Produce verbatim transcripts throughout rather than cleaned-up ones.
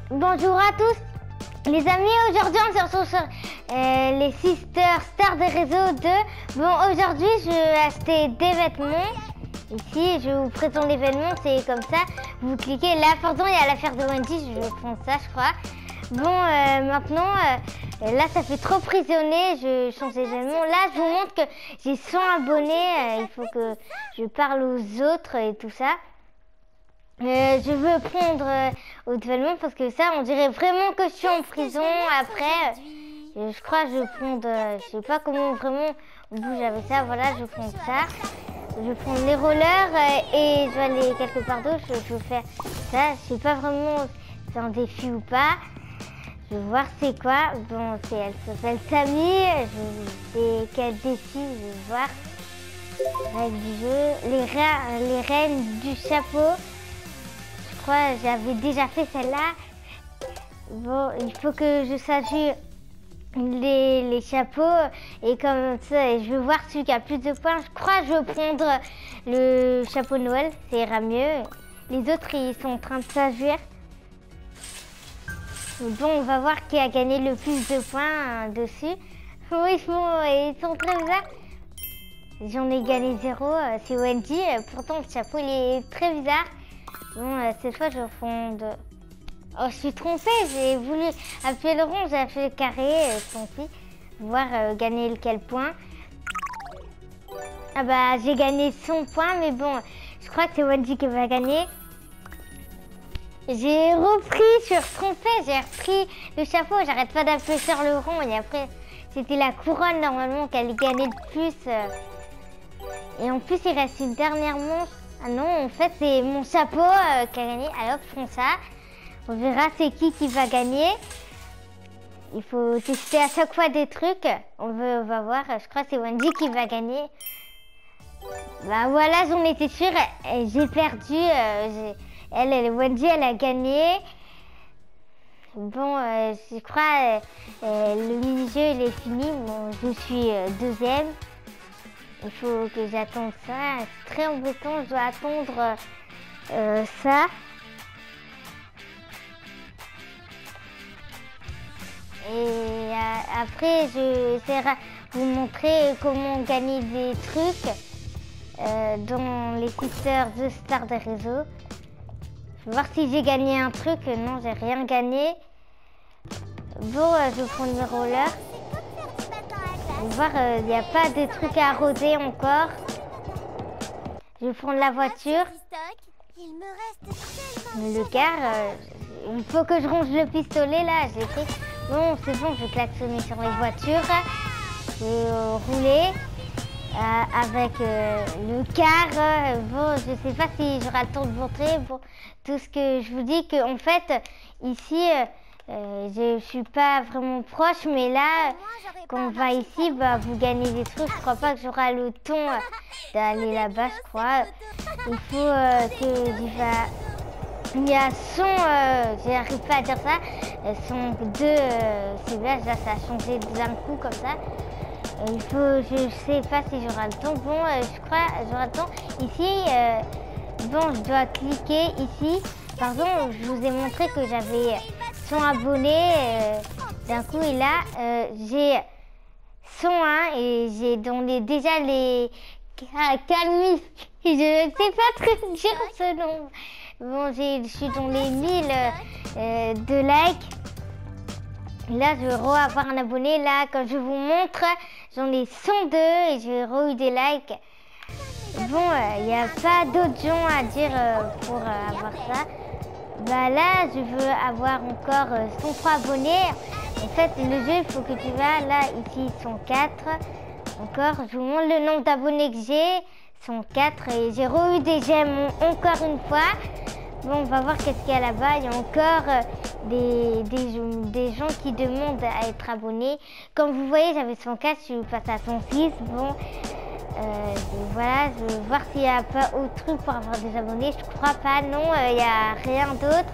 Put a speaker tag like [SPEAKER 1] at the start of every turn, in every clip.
[SPEAKER 1] Bonjour à tous les amis, aujourd'hui on se retrouve sur euh, les Sisters Stars des réseaux deux. Bon, aujourd'hui je vais acheter des vêtements. Ici je vous présente l'événement, c'est comme ça. Vous cliquez là, pardon, il y a l'affaire de Wendy, je vais prendre ça je crois. Bon, euh, maintenant, euh, là ça fait trop prisonnier, je change d'événement. Là je vous montre que j'ai cent abonnés, euh, il faut que je parle aux autres et tout ça. Euh, je veux prendre euh, autre événement parce que ça on dirait vraiment que je suis en prison. Après euh, je crois que je vais prendre, euh, je sais pas comment vraiment on bouge avec ça. Voilà, je vais prendre ça, je vais prendre les rollers euh, et je vais aller quelque part d'autre. Je, je vais faire ça, je sais pas vraiment si c'est un défi ou pas. Je vais voir c'est quoi. Bon, c'est, elle s'appelle Samy, je sais quel défi, je vais voir. Règles du jeu, les, ra- les reines du chapeau. Je crois que j'avais déjà fait celle-là. Bon, il faut que je sache les, les chapeaux et comme ça, et je veux voir celui qui a plus de points. Je crois que je vais prendre le chapeau de Noël, ça ira mieux. Les autres, ils sont en train de s'agir. Bon, on va voir qui a gagné le plus de points hein, dessus. Oui, bon, ils sont très bizarres. J'en ai gagné zéro, c'est Wendy. Pourtant, le chapeau, il est très bizarre. Bon, euh, cette fois, je vais prendre... Oh, je suis trompée, j'ai voulu appuyer le rond, j'ai appuyé le carré, euh, tant pis. Voir euh, gagner lequel point. Ah bah, j'ai gagné cent points, mais bon, je crois que c'est Wendy qui va gagner. J'ai repris, je suis trompée, j'ai repris le chapeau, j'arrête pas d'appuyer sur le rond. Et après, c'était la couronne, normalement, qu'elle gagnait le plus. Euh... Et en plus, il reste une dernière manche. Ah non, en fait, c'est mon chapeau euh, qui a gagné. Alors, prends ça. On verra c'est qui qui va gagner. Il faut tester à chaque fois des trucs. On, veut, on va voir. Je crois que c'est Wendy qui va gagner. Bah voilà, j'en étais sûre. J'ai perdu. Euh, elle, elle, Wendy, elle a gagné. Bon, euh, je crois euh, le mini-jeu, il est fini. Bon, je suis euh, deuxième. Il faut que j'attende ça. C'est très embêtant, je dois attendre euh, ça. Et euh, après, je essaierai de vous montrer comment gagner des trucs euh, dans les Sisters de Stars des réseaux. Je vais voir si j'ai gagné un truc. Non, j'ai rien gagné. Bon, euh, je vais prendre mes rollers. On va voir, il n'y a pas de trucs à arroser encore. Je vais prendre la voiture. Le car, euh, il faut que je range le pistolet là. J'ai fait. Bon, c'est bon, je vais klaxonner sur les voitures. Je vais euh, rouler euh, avec euh, le car. Euh, bon, je sais pas si j'aurai le temps de montrer. Bon, tout ce que je vous dis que en fait, ici. Euh, Euh, je suis pas vraiment proche, mais là, quand on va ici, bah, vous gagnez des trucs. Je crois pas que j'aurai le temps d'aller là-bas, je crois. Il faut euh, que j'y va. Il y a son, euh, j'arrive pas à dire ça, son deux euh, ciblages, là, ça a changé d'un coup comme ça. Euh, il faut, je sais pas si j'aurai le temps. Bon, euh, je crois j'aurai le temps. Ici, euh, bon, je dois cliquer ici. Pardon, je vous ai montré que j'avais cent abonnés euh, d'un coup et là euh, j'ai cent un et j'ai donné déjà les quatre mille. Je ne sais pas très dire ce nombre. Bon, j'ai, je suis dans les mille euh, de likes. Là, je vais re-avoir un abonné. Là, quand je vous montre, j'en ai cent deux et j'ai re-eu des likes. Bon, il euh, n'y a pas d'autres gens à dire euh, pour euh, avoir ça. Bah là, je veux avoir encore euh, cent trois abonnés. En fait, le jeu, il faut que tu vas là, ici, cent quatre. Encore, je vous montre le nombre d'abonnés que j'ai. cent quatre et j'ai re-eu des j'aime encore une fois. Bon, on va voir qu'est-ce qu'il y a là-bas. Il y a encore euh, des, des, des gens qui demandent à être abonnés. Comme vous voyez, j'avais cent quatre, je suis passée à cent six. Bon. Euh, voilà, je vais voir s'il n'y a pas autre truc pour avoir des abonnés. Je crois pas, non, il euh, n'y a rien d'autre.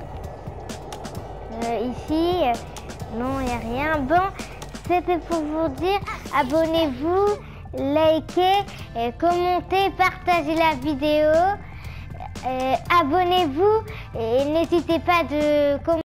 [SPEAKER 1] Euh, ici, euh, non, il n'y a rien. Bon, c'était pour vous dire, abonnez-vous, likez, euh, commentez, partagez la vidéo. Euh, abonnez-vous et n'hésitez pas de commenter.